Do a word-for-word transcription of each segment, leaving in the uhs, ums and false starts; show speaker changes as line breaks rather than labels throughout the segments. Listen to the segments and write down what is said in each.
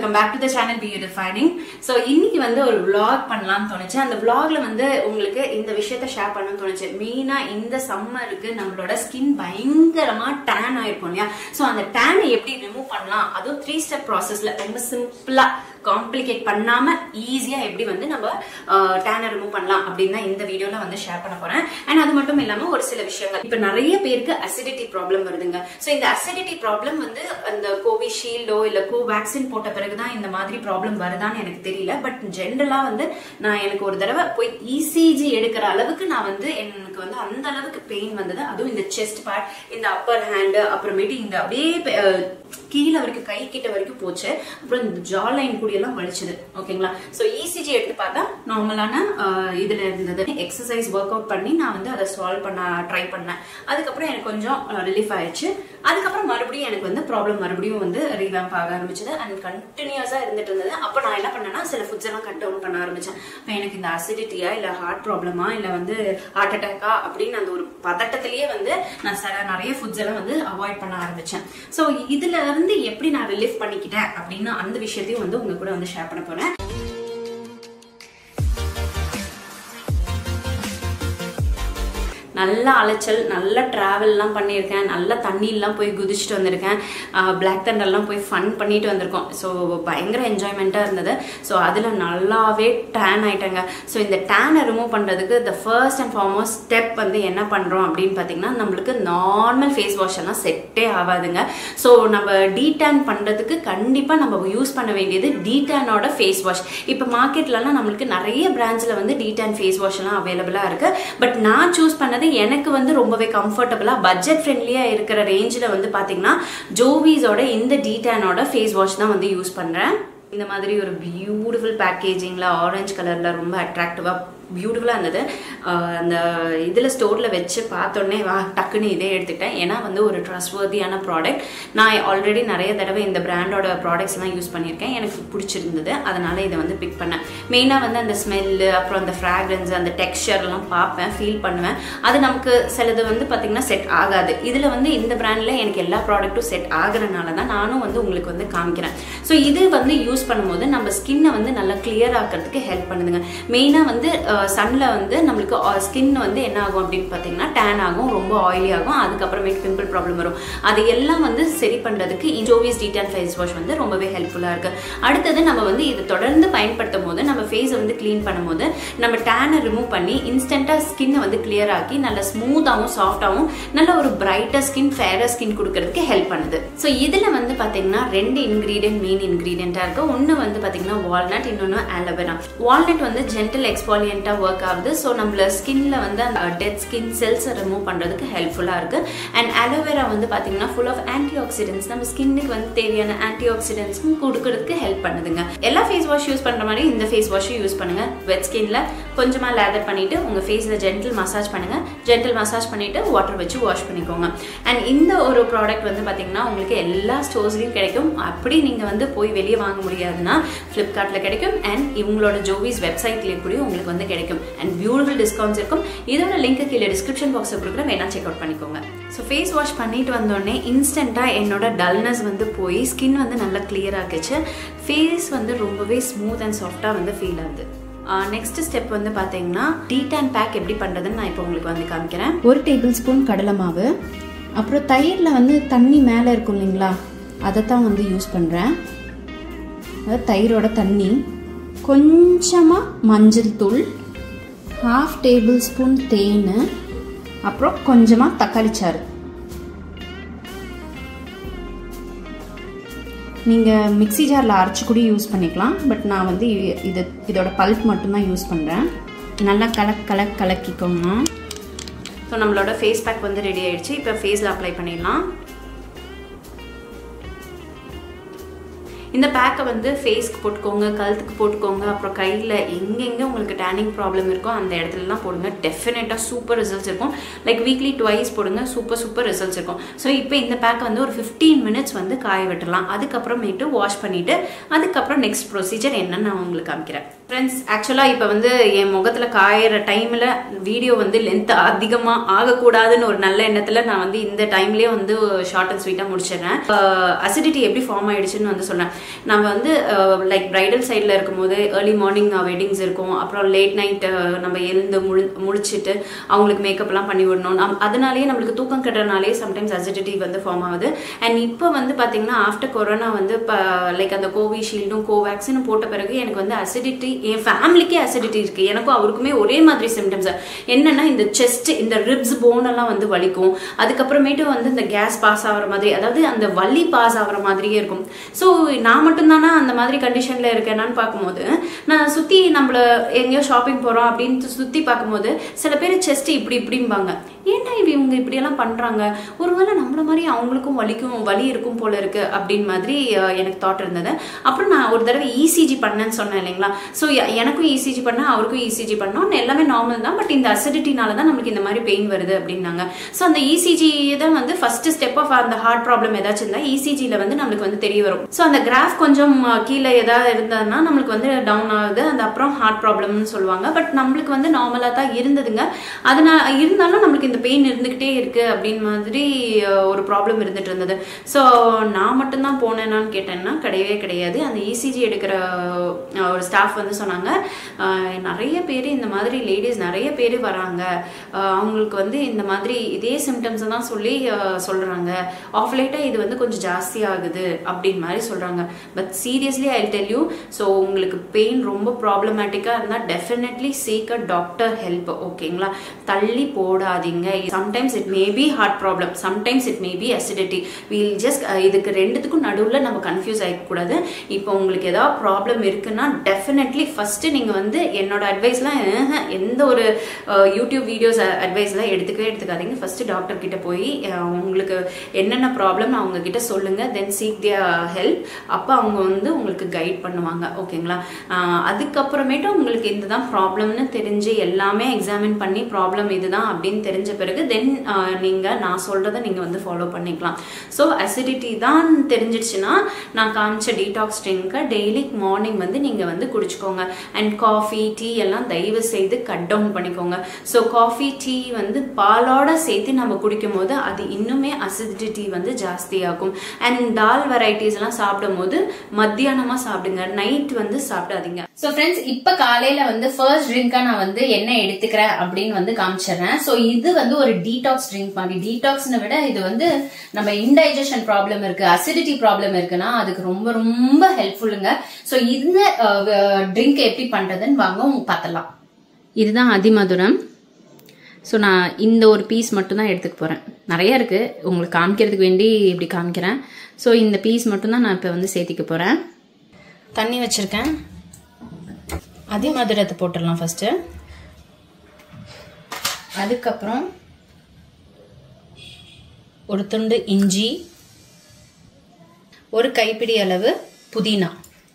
welcome back to the channel Beautifying. So இன்னைக்கு வந்து ஒரு vlog பண்ணலாம்னு தோணுச்சு. அந்த vlogல வந்து உங்களுக்கு இந்த விஷயத்தை ஷேர் பண்ணனும்னு தோணுச்சு. மெயினா இந்த சம்மருக்கு நம்மளோட ஸ்கின் பயங்கரமா tan ஆயிருக்கும் இல்லையா? சோ அந்த tan எப்படி ரிமூவ் பண்ணலாம்? அதுவும் three step processல ரொம்ப சிம்பிளா காம்ப்ளிகேட் பண்ணாம ஈஸியா எப்படி வந்து நம்ம tan ரிமூவ் பண்ணலாம் அப்படினா இந்த வீடியோல வந்து ஷேர் பண்ண போறேன். அண்ட் அது மட்டும் இல்லாம ஒரு சில விஷயங்கள். இப்ப நிறைய பேருக்கு அசிடிட்டி ப்ராப்ளம் வருதுங்க. சோ இந்த அசிடிட்டி ப்ராப்ளம் வந்து அந்த கோவிஷீல்டோ இல்ல கோவேக்சின் போட்ட பிறகுதான் இந்த மாதிரி ப்ராப்ளம் வருதான்னு எனக்கு தெரியல. பட் ஜென்ரலா வந்து நான் எனக்கு ஒரு தடவை போய் இசிஜி எடுக்கிற அளவுக்கு நான் வந்து எனக்கு வந்து அந்த அளவுக்கு பெயின் வந்தது. அதுவும் இந்த செஸ்ட் பார்ட், இந்த அப்பர் ஹேண்ட், அப்புறமேட்டு இந்த அப்படியே கீழே வரைக்கும் கை கிட்ட வரைக்கும் போச்சு. அப்புறம் இந்த ஜா லைன் கூட எல்லாம் வலிச்சது. ஓகேங்களா? சோ இசிஜி எடுத்து பார்த்தா நார்மலான இதுல இருந்தது. எக்ஸசைஸ் ஒர்க் அவுட் பண்ணி நான் வந்து அதை சால்வ் பண்ண ட்ரை பண்ணேன். அதுக்கப்புறம் எனக்கு கொஞ்சம் ரிலீஃப் ஆயிடுச்சு. அதுக்கப்புறம் மறுபடியும் எனக்கு வந்து ப்ராப்ளம் மறுபடியும் வந்து ரீவேம்ப் ஆக ஆரம்பிச்சது. அண்ட் கண்டினியூஸா இருந்துட்டு இருந்தது. அப்ப நான் என்ன பண்ணேன்னா சில ஃபுட்ஸ் எல்லாம் கட் டவுன் பண்ண ஆரம்பிச்சேன். இப்போ எனக்கு இந்த அசிடிட்டியா இல்ல ஹார்ட் ப்ராப்ளமா இல்ல வந்து ஹார்ட் அட்டாக்கா அப்படின்னு அந்த ஒரு பதட்டத்திலேயே வந்து நான் சில நிறைய ஃபுட்ஸ் எல்லாம் வந்து அவாய்ட் பண்ண ஆரம்பிச்சேன். சோ இதுல இருந்து எப்படி நான் ரிலீஃப் பண்ணிக்கிட்டேன் அப்படின்னு அந்த விஷயத்தையும் வந்து உங்க கூட வந்து ஷேர் பண்ண போறேன். நல்ல அலைச்சல், நல்ல டிராவல் எல்லாம் பண்ணியிருக்கேன், நல்ல தண்ணி எல்லாம் போய் குதிச்சுட்டு வந்திருக்கேன், பிளாக் தண்டர்லாம் போய் ஃபன் பண்ணிட்டு வந்திருக்கோம். ஸோ பயங்கர என்ஜாய்மெண்ட்டாக இருந்தது. ஸோ அதில் நல்லாவே டேன் ஆயிட்டேங்க. ஸோ இந்த டேனை ரிமூவ் பண்ணுறதுக்கு the first and foremost step வந்து என்ன பண்ணுறோம் அப்படின்னு பார்த்தீங்கன்னா, நம்மளுக்கு நார்மல் ஃபேஸ் வாஷ் எல்லாம் செட்டே ஆகாதுங்க. ஸோ நம்ம டீடேன் பண்ணுறதுக்கு கண்டிப்பாக நம்ம யூஸ் பண்ண வேண்டியது டீடேனோட ஃபேஸ் வாஷ். இப்போ மார்க்கெட்லலாம் நம்மளுக்கு நிறைய பிராண்ட்ஸில் வந்து டீடேன் ஃபேஸ் வாஷ் எல்லாம் அவைலபிளாக இருக்கு. பட் நான் சூஸ் பண்ணது எனக்கு வந்து ரொம்பவே கம்ஃபர்டபுளா பட்ஜெட் ஃப்ரெண்ட்லியா இருக்கிற ரேஞ்சில வந்து பாத்தீங்கன்னா ஜோவிஸோட இந்த டீடானோட ஃபேஸ் வாஷ் தான் வந்து யூஸ் பண்றேன். இந்த மாதிரி ஒரு பியூட்டிஃபுல் பேக்கேஜிங்ல ஆரஞ்சு கலர்ல ரொம்ப அட்ராக்டிவா பியூட்டிஃபுல்லா இருந்தது. அந்த இதுல ஸ்டோர்ல வச்சு பார்த்தோன்னே வா டக்குன்னு இதே எடுத்துக்கிட்டேன். ஏன்னா வந்து ஒரு ட்ரஸ்ட்வர்தியான ப்ராடக்ட். நான் ஆல்ரெடி நிறைய தடவை இந்த பிராண்டோட ப்ராடக்ட்ஸ் எல்லாம் யூஸ் பண்ணியிருக்கேன். எனக்கு பிடிச்சிருந்தது, அதனால இதை வந்து பிக் பண்ணேன். மெயினா வந்து அந்த ஸ்மெல்லு, அப்புறம் அந்த ஃப்ராக்ரன்ஸ், அந்த டெக்ஸ்சர் எல்லாம் பார்ப்பேன், ஃபீல் பண்ணுவேன். அது நமக்கு சிலது வந்து பாத்தீங்கன்னா செட் ஆகாது. இதுல வந்து இந்த பிராண்ட்ல எனக்கு எல்லா ப்ராடக்ட்டும் செட் ஆகுறதுனால தான் நானும் வந்து உங்களுக்கு வந்து காமிக்கிறேன். ஸோ இது வந்து யூஸ் பண்ணும்போது நம்ம ஸ்கின்னை வந்து நல்லா கிளியர் ஆக்கிறதுக்கு ஹெல்ப் பண்ணுதுங்க. மெயினா வந்து சன்ல வந்து நம்மளுக்கு ஸ்கின் வந்து என்ன ஆகும் அப்படின்னு பாத்தீங்கன்னா டேன் ஆகும், ரொம்ப ஆயிலி ஆகும், அதுக்கப்புறமேட்டு பிம்பிள் ப்ராப்ளம் வரும். அது எல்லாம் வந்து சரி பண்றதுக்கு ஜோவிஸ் டீடான் ஃபேஸ் வாஷ் வந்து ரொம்பவே ஹெல்ப்ஃபுல்லா இருக்கு. அடுத்தது நம்ம வந்து இதை தொடர்ந்து பயன்படுத்தும் போது நம்ம ஃபேஸை வந்து கிளீன் பண்ணும்போது நம்ம டேனை ரிமூவ் பண்ணி இன்ஸ்டன்டா ஸ்கின்னை வந்து கிளியர் ஆக்கி நல்ல ஸ்மூத்தாகவும் சாஃப்டாகவும் நல்ல ஒரு பிரைட்டர் ஸ்கின், ஃபேரர் ஸ்கின் கொடுக்கறதுக்கு ஹெல்ப் பண்ணுது. ஸோ இதுல வந்து பாத்தீங்கன்னா ரெண்டு இன்கிரீடியன்ட் மெயின் இன்கிரீடியன்டா இருக்கு. ஒன்னு வந்து பாத்தீங்கன்னா வால்நட், இன்னொன்னு ஆலோவேரா. வால்நட் வந்து ஜென்டல் எக்ஸ்பாலியன்ட் ஒர்க் ஆகுது. ஸோ நம்மள ஸ்கின்ல வந்து அந்த டெட் ஸ்கின் செல்ஸ் ரிமூவ் பண்றதுக்கு ஹெல்ப்ஃபுல்லா இருக்கு. அண்ட் அலோவேரா வந்து பாத்தீங்கன்னா ஃபுல் ஆஃப் ஆன்டி ஆக்சிடென்ட்ஸ், நம்ம ஸ்கின்னுக்கு வந்து தேவையான ஆன்டி ஆக்சிடென்ட்ஸும் கொடுக்கறதுக்கு ஹெல்ப் பண்ணுதுங்க. எல்லா ஃபேஸ் வாஷ் யூஸ் பண்ற மாதிரி இந்த ஃபேஸ் வாஷும் யூஸ் பண்ணுங்க. வெட் ஸ்கின்ல கொஞ்சமா லேதர் பண்ணிட்டு உங்க ஃபேஸ்ல ஜென்டில் மசாஜ் பண்ணுங்க. ஜென்டில் மசாஜ் பண்ணிட்டு வாட்டர் வச்சு வாஷ் பண்ணிக்கோங்க. அண்ட் இந்த ஒரு ப்ராடக்ட் வந்து பாத்தீங்கன்னா உங்களுக்கு எல்லா ஸ்டோர்ஸ்லயும் கிடைக்கும். அப்படி நீங்க வந்து போய் வெளியே வாங்க முடியாதுன்னா பிளிப்கார்ட்ல கிடைக்கும். அண்ட் இவங்களோட ஜோவிஸ் வெப்சைட்லயே கூட உங்களுக்கு வந்து கிடைக்கும். அண்ட் பியூட்டிஃபுல் டிஸ்கவுண்ட்ஸ் இருக்கும். இதோட லிங்க் கீழே டிஸ்கிரிப்ஷன் பாக்ஸ்ல கொடுக்குறேன், வேணா செக் அவுட் பண்ணிக்கோங்க. ஸோ ஃபேஸ் வாஷ் பண்ணிட்டு வந்தோடனே இன்ஸ்டன்டா என்னோட டல்னஸ் வந்து போய் ஸ்கின் வந்து நல்லா கிளியர் ஆகிச்சு. ஃபேஸ் வந்து ரொம்பவே ஸ்மூத் அண்ட் சாஃப்டா வந்து ஃபீல் ஆகுது. நெக்ஸ்ட் ஸ்டெப் வந்து பார்த்தீங்கன்னா டீடான் பேக் எப்படி பண்ணுறதுன்னு நான் இப்போ உங்களுக்கு வந்து காமிக்கிறேன்.
ஒரு டேபிள் ஸ்பூன் கடலை மாவு, அப்புறம் தயிரில் வந்து தண்ணி மேலே இருக்கும் இல்லைங்களா, அதை தான் வந்து யூஸ் பண்ணுறேன். அதாவது தயிரோட தண்ணி, கொஞ்சமாக மஞ்சள் தூள், ஹாஃப் டேபிள் ஸ்பூன் தேன், அப்புறம் கொஞ்சமாக தக்காளி சாறு. நீங்கள் மிக்சி ஜாரில் அரைச்சி கூட யூஸ் பண்ணிக்கலாம். பட் நான் வந்து இது இதோட பல்ப் மட்டும்தான் யூஸ் பண்ணுறேன். நல்லா கலக் கலக் கலக்கிக்கோங்க.
ஸோ நம்மளோட ஃபேஸ் பேக் வந்து ரெடி ஆயிடுச்சு. இப்போ ஃபேஸில் அப்ளை பண்ணிடலாம். இந்த பேக்கை வந்து ஃபேஸ்க்கு போட்டுக்கோங்க, கழுத்துக்கு போட்டுக்கோங்க, அப்புறம் கையில் எங்கெங்கே உங்களுக்கு டேனிங் ப்ராப்ளம் இருக்கோ அந்த இடத்துலலாம் போடுங்க. டெஃபினட்டாக சூப்பர் ரிசல்ட்ஸ் இருக்கும். லைக் வீக்லி ட்வைஸ் போடுங்க, சூப்பர் சூப்பர் ரிசல்ட்ஸ் இருக்கும். ஸோ இப்போ இந்த பேக்கை வந்து ஒரு ஃபிஃப்டீன் மினிட்ஸ் வந்து காய விட்டுடலாம். அதுக்கப்புறமேட்டு வாஷ் பண்ணிவிட்டு அதுக்கப்புறம் நெக்ஸ்ட் ப்ரொசீஜர் என்னன்னு நான் உங்களுக்கு காமிக்கிறேன். ஃப்ரெண்ட்ஸ், ஆக்சுவலாக இப்போ வந்து என் முகத்தில் காயிற டைமில் வீடியோ வந்து லென்த் அதிகமாக ஆகக்கூடாதுன்னு ஒரு நல்ல எண்ணத்தில் நான் வந்து இந்த டைம்லேயே வந்து ஷார்ட் அண்ட் ஸ்வீட்டாக முடிச்சிடுறேன். அசிடிட்டி எப்படி ஃபார்ம் ஆயிடுச்சுன்னு வந்து சொல்கிறேன். நம்ம வந்து லைக் பிரைடல் சைடில் இருக்கும்போது ஏர்லி மார்னிங் வெட்டிங்ஸ் இருக்கும், அப்புறம் லேட் நைட் நம்ம எழுந்து முழு முழிச்சிட்டு அவங்களுக்கு மேக்கப்லாம் பண்ணி விடணும். நம் அதனாலேயே நம்மளுக்கு தூக்கம் கட்டுறதுனாலே சம்டைம்ஸ் அசிடிட்டி வந்து ஃபார்ம் ஆகுது. அண்ட் இப்போ வந்து பார்த்தீங்கன்னா ஆஃப்டர் கொரோனா வந்து இப்போ லைக் அந்த கோவிஷீல்டும் கோவேக்சினும் போட்ட பிறகு எனக்கு வந்து அசிடிட்டி, என் ஃபேமிலிக்கே அசிடிட்டி இருக்குது. எனக்கும் அவருக்குமே ஒரே மாதிரி சிம்டம்ஸ். என்னென்னா இந்த செஸ்ட், இந்த ரிப்ஸ் போனெல்லாம் வந்து வலிக்கும். அதுக்கப்புறமேட்டு வந்து இந்த கேஸ் பாஸ் ஆகிற மாதிரி, அதாவது அந்த வலி பாஸ் ஆகிற மாதிரியே இருக்கும். ஸோ நான் மட்டும்தானா அந்த மாதிரி கண்டிஷனில் இருக்கேனான்னு பார்க்கும்போது, நான் சுற்றி நம்மள எங்கேயோ ஷாப்பிங் போகிறோம் அப்படின்னு சுற்றி பார்க்கும்போது சில பேர் செஸ்ட் இப்படி இப்படிம்பாங்க. ஏன்டா இப்படி இவங்க இப்படியெல்லாம் பண்ணுறாங்க, ஒருவேளை நம்மள மாதிரி அவங்களுக்கும் வலிக்கும் வலி இருக்கும் போல இருக்கு அப்படின்னு மாதிரி எனக்கு தாட் இருந்தது. அப்புறம் நான் ஒரு தடவை இசிஜி பண்ணேன்னு சொன்னேன் இல்லைங்களா. ஸோ எனக்கும் இசிஜி பண்ணேன், அவருக்கும் இசிஜி பண்ணோம், எல்லாமே நார்மல் தான். பட் இந்த அசிடிட்டினால தான் நம்மளுக்கு இந்த மாதிரி பெயின் வருது அப்படின்னாங்க. ஸோ அந்த இசிஜி தான் வந்து ஃபர்ஸ்ட் ஸ்டெப் ஆஃப் அந்த ஹார்ட் ப்ராப்ளம் ஏதாச்சும் இருந்தால் இசிஜியில் வந்து நம்மளுக்கு வந்து தெரிய வரும். ஸோ அந்த கிராஃப் கொஞ்சம் கீழே ஏதாவது இருந்ததுன்னா நம்மளுக்கு வந்து டவுன் ஆகுது, அந்த அப்புறம் ஹார்ட் ப்ராப்ளம்னு சொல்லுவாங்க. பட் நம்மளுக்கு வந்து நார்மலாக தான் இருந்ததுங்க. அதனால இருந்தாலும் நம்மளுக்கு இந்த பெயின் இருந்துகிட்டே இருக்கு அப்படின்னு மாதிரி ஒரு ப்ராப்ளம் இருந்துட்டு இருந்தது. ஸோ நான் மட்டும்தான் போனேன்னான்னு கேட்டேன்னா கிடையவே கிடையாது. அந்த இசிஜி எடுக்கிற ஒரு ஸ்டாஃப் வந்து சொன்னாங்க, நிறைய பேர் இந்த மாதிரி லேடிஸ் நிறைய பேர் வராங்க, அவங்களுக்கு வந்து இந்த மாதிரி இதே சிம்டம்ஸ் தான் சொல்லி சொல்றாங்க, ஆஃப் லேட்டாக இது வந்து கொஞ்சம் ஜாஸ்தி ஆகுது அப்படின்னு மாதிரி சொல்றாங்க. But seriously I tell you, so உங்களுக்கு பெயின் ரொம்ப ப்ராப்ளமேட்டிக்காக இருந்தால் definitely seek a doctor help. ஓகேங்களா, தள்ளி போடாதீங்க. Sometimes it may be heart problem, sometimes it may be acidity. We'll just இதுக்கு ரெண்டுத்துக்கும் நடுவில் நம்ம கன்ஃபியூஸ் ஆகிக்கூடாது. இப்போ உங்களுக்கு ஏதாவது ப்ராப்ளம் இருக்குன்னா டெஃபினெட்லி ஃபர்ஸ்ட் நீங்கள் வந்து என்னோட அட்வைஸ்லாம் எந்த ஒரு யூடியூப் வீடியோஸ் அட்வைஸ்லாம் எடுத்துக்கவே எடுத்துக்காதீங்க. ஃபர்ஸ்ட் டாக்டர் கிட்ட போய் உங்களுக்கு என்னென்ன ப்ராப்ளம் அவங்க கிட்ட சொல்லுங்க, தென் சீக் தியர் ஹெல்ப். அப்போ அவங்க வந்து உங்களுக்கு கைட் பண்ணுவாங்க. ஓகேங்களா, அதுக்கப்புறமேட்டு உங்களுக்கு இதுதான் ப்ராப்ளம்னு தெரிஞ்சு எல்லாமே எக்ஸாமின் பண்ணி ப்ராப்ளம் இதுதான் அப்படின்னு தெரிஞ்ச பிறகு தென் நீங்கள் நான் சொல்கிறத நீங்கள் வந்து ஃபாலோ பண்ணிக்கலாம். ஸோ அசிடிட்டி தான் தெரிஞ்சிடுச்சுன்னா நான் காமிச்ச டீடாக்ஸ் ட்ரிங்கை டெய்லி மார்னிங் வந்து நீங்கள் வந்து குடிச்சுக்கோங்க. அண்ட் காஃபி டீ எல்லாம் தயவு செய்து கட் டவுன் பண்ணிக்கோங்க. ஸோ காஃபி டீ வந்து பாலோட சேர்த்து நம்ம குடிக்கும் போது அது இன்னுமே அசிடிட்டி வந்து ஜாஸ்தியாகும். அண்ட் தால் வெரைட்டிஸ் எல்லாம் சாப்பிடும் போது மத்தியானமா சாப்பிடுங்க, நைட் வந்து சாப்பிடாதீங்க. ஸோ ஃப்ரெண்ட்ஸ், இப்போ காலையில வந்து ஃபர்ஸ்ட் ட்ரிங்கா நான் வந்து என்ன எடுத்துக்கிறேன் அப்படின்னு வந்து காமிச்சிடுறேன். ஸோ இது வந்து ஒரு டீடாக்ஸ் ட்ரிங்க் மாதிரி. டீடாக்ஸ்னு விட இது வந்து நம்ம இன்டைஜஷன் ப்ராப்ளம் இருக்கு, அசிடிட்டி ப்ராப்ளம் இருக்குன்னா அதுக்கு ரொம்ப ரொம்ப ஹெல்ப்ஃபுல்லுங்க. ஸோ இந்த ட்ரிங்க் எப்படி பண்றதுன்னு வாங்க உங்களுக்கு பார்த்தலாம். இதுதான் அதிமதுரம். ஸோ நான் இந்த ஒரு பீஸ் மட்டும் தான் எடுத்துக்க போகிறேன். நிறைய இருக்குது, உங்களுக்கு காமிக்கிறதுக்கு வேண்டி இப்படி காமிக்கிறேன். ஸோ இந்த பீஸ் மட்டும் தான் நான் இப்போ வந்து சேர்த்திக்க போகிறேன். தண்ணி வச்சுருக்கேன், அதிமதுரத்தை போட்டுடலாம் ஃபஸ்ட்டு. அதுக்கப்புறம் ஒரு துண்டு இஞ்சி, ஒரு கைப்பிடி அளவு புதினா.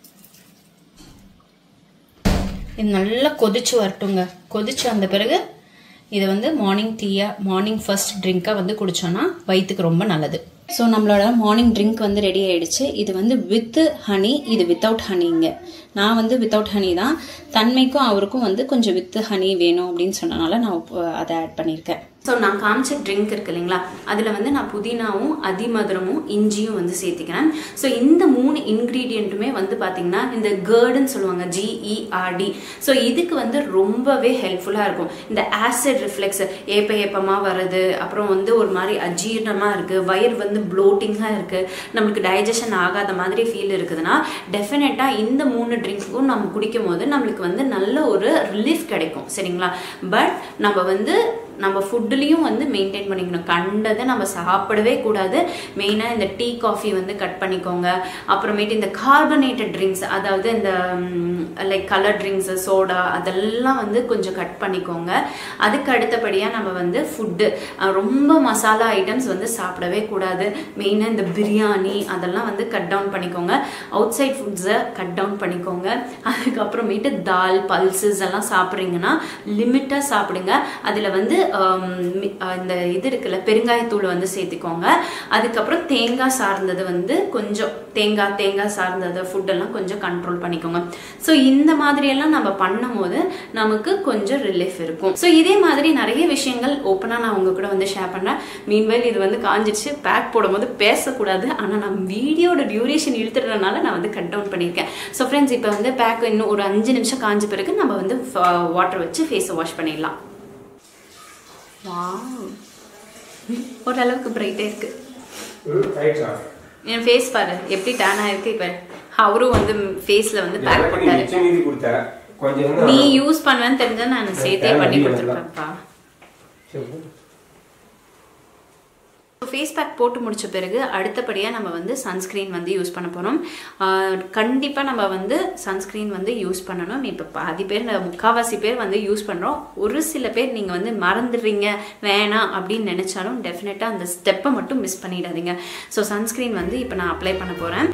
இது நல்லா கொதிச்சு வரட்டுங்க. கொதிச்சு வந்த பிறகு இதை வந்து மார்னிங் டீயா, மார்னிங் ஃபர்ஸ்ட் ட்ரிங்காக வந்து குடிச்சோன்னா வயிற்றுக்கு ரொம்ப நல்லது. ஸோ நம்மளோட மார்னிங் ட்ரிங்க் வந்து ரெடி ஆயிடுச்சு. இது வந்து வித் ஹனி, இது வித்தவுட் ஹனிங்க. நான் வந்து வித்தவுட் ஹனி தான். தன்மைக்கும் அவருக்கும் வந்து கொஞ்சம் வித் ஹனி வேணும் அப்படின்னு சொன்னனால நான் அதை ஆட் பண்ணியிருக்கேன். ஸோ நான் காமிச்ச ட்ரிங்க் இருக்கு இல்லைங்களா, அதில் வந்து நான் புதினாவும் அதிமதுரமும் இஞ்சியும் வந்து சேர்த்திக்கிறேன். ஸோ இந்த மூணு இன்க்ரீடியண்ட்டுமே வந்து பார்த்தீங்கன்னா இந்த கேர்டுன்னு சொல்லுவாங்க, ஜிஇஆர்டி. ஸோ இதுக்கு வந்து ரொம்பவே ஹெல்ப்ஃபுல்லாக இருக்கும். இந்த ஆசிட் ரிஃப்ளெக்ஸ், ஏப்ப ஏப்பமாக வர்றது, அப்புறம் வந்து ஒரு மாதிரி அஜீரணமாக இருக்குது, வயிறு வந்து ப்ளோட்டிங்காக இருக்குது, நம்மளுக்கு டைஜஷன் ஆகாத மாதிரி ஃபீல் இருக்குதுன்னா டெஃபினட்டாக இந்த மூணு ட்ரிங்க்கும் நம்ம குடிக்கும் போது நம்மளுக்கு வந்து நல்ல ஒரு ரிலீஃப் கிடைக்கும். சரிங்களா, பட் நம்ம வந்து நம்ம ஃபுட்டுலேயும் வந்து மெயின்டைன் பண்ணிக்கணும். கண்டதை நம்ம சாப்பிடவே கூடாது. மெயினாக இந்த டீ காஃபி வந்து கட் பண்ணிக்கோங்க. அப்புறமேட்டு இந்த கார்பனேட்டட் ட்ரிங்க்ஸ், அதாவது இந்த லைக் கலர் ட்ரிங்க்ஸு, சோடா, அதெல்லாம் வந்து கொஞ்சம் கட் பண்ணிக்கோங்க. அதுக்கு அடுத்தபடியாக நம்ம வந்து ஃபுட்டு ரொம்ப மசாலா ஐட்டம்ஸ் வந்து சாப்பிடவே கூடாது. மெயினாக இந்த பிரியாணி அதெல்லாம் வந்து கட் டவுன் பண்ணிக்கோங்க. அவுட் சைட் ஃபுட்ஸை கட் டவுன் பண்ணிக்கோங்க. அதுக்கப்புறமேட்டு தால், பல்சஸ் எல்லாம் சாப்பிட்றீங்கன்னா லிமிட்டாக சாப்பிடுங்க. அதில் வந்து இந்த இது இருக்குல்ல பெருங்காயத்தூள் வந்து சேர்த்துக்கோங்க. அதுக்கப்புறம் தேங்காய் சார்ந்தது வந்து கொஞ்சம் தேங்காய் தேங்காய் சார்ந்தது ஃபுட்டெல்லாம் கொஞ்சம் கண்ட்ரோல் பண்ணிக்கோங்க. ஸோ இந்த மாதிரியெல்லாம் நம்ம பண்ணும் போது நமக்கு கொஞ்சம் ரிலீஃப் இருக்கும். ஸோ இதே மாதிரி நிறைய விஷயங்கள் ஓப்பனாக நான் உங்க கூட வந்து ஷேர் பண்ணுறேன். மீன்வைல் இது வந்து காஞ்சிடுச்சு, பேக் போடும்போது பேசக்கூடாது, ஆனால் நான் வீடியோட டியூரேஷன் இழுத்துறதுனால நான் வந்து கட் டவுன் பண்ணியிருக்கேன். ஸோ ஃப்ரெண்ட்ஸ் இப்போ வந்து பேக் இன்னும் ஒரு அஞ்சு நிமிஷம் காஞ்ச பிறகு நம்ம வந்து வாட்டர் வச்சு ஃபேஸை வாஷ் பண்ணிடலாம். ஓரளவுக்கு பிரைட்டே இருக்கு. என் ஃபேஸ் பாரு எப்படி டேன் ஆயிருக்கு. இப்போ அவரும் வந்து ஃபேஸ்ல வந்து பேக் பண்ணிட்டாரு. நீ யூஸ் பண்ணுவேன்னு தெரிஞ்சா நான் சேர்த்தே பண்ணி கொடுத்துருப்பேன்ப்பா. ஃபேஸ் பேக் போட்டு முடிச்ச பிறகு அடுத்தபடியாக நம்ம வந்து சன்ஸ்க்ரீன் வந்து யூஸ் பண்ண போகிறோம். கண்டிப்பாக நம்ம வந்து சன்ஸ்க்ரீன் வந்து யூஸ் பண்ணணும். இப்போ பாதி பேர் முக்கால்வாசி பேர் வந்து யூஸ் பண்ணுறோம். ஒரு சில பேர் நீங்கள் வந்து மறந்துடுறீங்க வேணாம் அப்படின்னு நினச்சாலும் டெஃபினட்டாக அந்த ஸ்டெப்பை மட்டும் மிஸ் பண்ணிடாதீங்க. ஸோ சன்ஸ்க்ரீன் வந்து இப்போ நான் அப்ளை பண்ண போகிறேன்.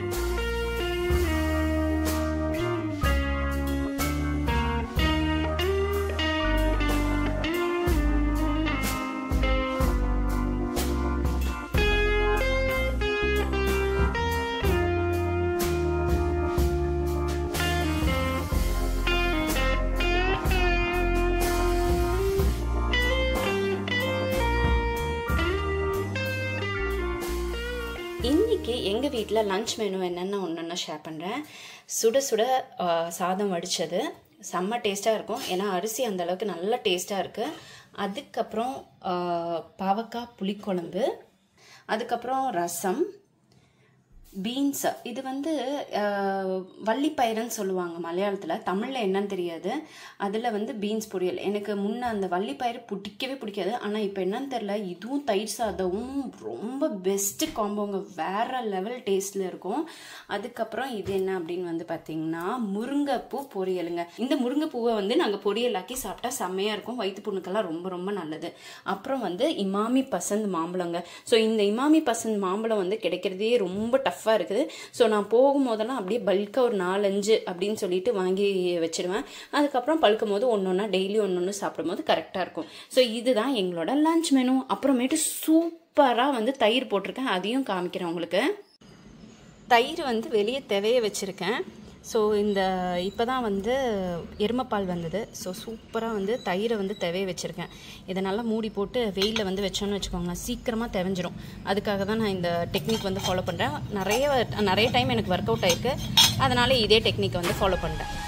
இன்றைக்கி எங்கள் வீட்டில் லன்ச் மெனு என்னென்ன ஒன்று ஷேர் பண்ணுறேன். சுட சுட சாதம் வடித்தது செம்ம டேஸ்ட்டாக இருக்கும். ஏன்னா அரிசி அந்தளவுக்கு நல்ல டேஸ்ட்டாக இருக்குது. அதுக்கப்புறம் பாவக்காய் புளிக்குழம்பு, அதுக்கப்புறம் ரசம், பீன்ஸ். இது வந்து வள்ளிப்பயிறுன்னு சொல்லுவாங்க மலையாளத்தில், தமிழில் என்னன்னு தெரியாது. அதில் வந்து பீன்ஸ் பொரியல். எனக்கு முன்ன அந்த வள்ளிப்பயிறு பிடிக்கவே பிடிக்காது. ஆனால் இப்போ என்னன்னு தெரில, இதுவும் தயிர் சாதமும் ரொம்ப பெஸ்ட்டு காம்போங்க, வேறு லெவல் டேஸ்ட்டில் இருக்கும். அதுக்கப்புறம் இது என்ன அப்படின்னு வந்து பார்த்திங்கன்னா முருங்கைப்பூ பொரியலுங்க. இந்த முருங்கைப்பூவை வந்து நாங்கள் பொரியலாக்கி சாப்பிட்டா செம்மையாக இருக்கும், வயிற்று புண்ணுக்கெல்லாம் ரொம்ப ரொம்ப நல்லது. அப்புறம் வந்து இமாமி பசந்த் மாம்பழங்க. ஸோ இந்த இமாமி பசந்த் மாம்பழம் வந்து கிடைக்கிறதே ரொம்ப டஃப் இருக்குது. ஸோ நான் போகும்போதெல்லாம் அப்படியே பல்காக ஒரு நாலஞ்சு அப்படின்னு சொல்லிட்டு வாங்கி வச்சிடுவேன். அதுக்கப்புறம் பழுக்கும் போது ஒன்று ஒன்றா டெய்லி ஒன்று ஒன்று சாப்பிடும் போது கரெக்டாக இருக்கும். ஸோ இதுதான் எங்களோட லன்ச் மெனு. அப்புறமேட்டு சூப்பராக வந்து தயிர் போட்டிருக்கேன், அதையும் காமிக்கிறேன் உங்களுக்கு. தயிர் வந்து வெளியே தெவைய வச்சுருக்கேன். ஸோ இந்த இப்போ தான் வந்து எருமைப்பால் வந்தது. ஸோ சூப்பராக வந்து தயிரை வந்து தெவைய வச்சுருக்கேன். இதை நல்லா மூடி போட்டு வெயிலில் வந்து வச்சோன்னு வச்சுக்கோங்க, சீக்கிரமாக தெவைஞ்சிரும். அதுக்காக தான் நான் இந்த டெக்னிக் வந்து ஃபாலோ பண்ணுறேன். நிறைய நிறைய டைம் எனக்கு ஒர்க் அவுட் ஆகிருக்கு, அதனால் இதே டெக்னிக்கை வந்து ஃபாலோ பண்ணுறேன்.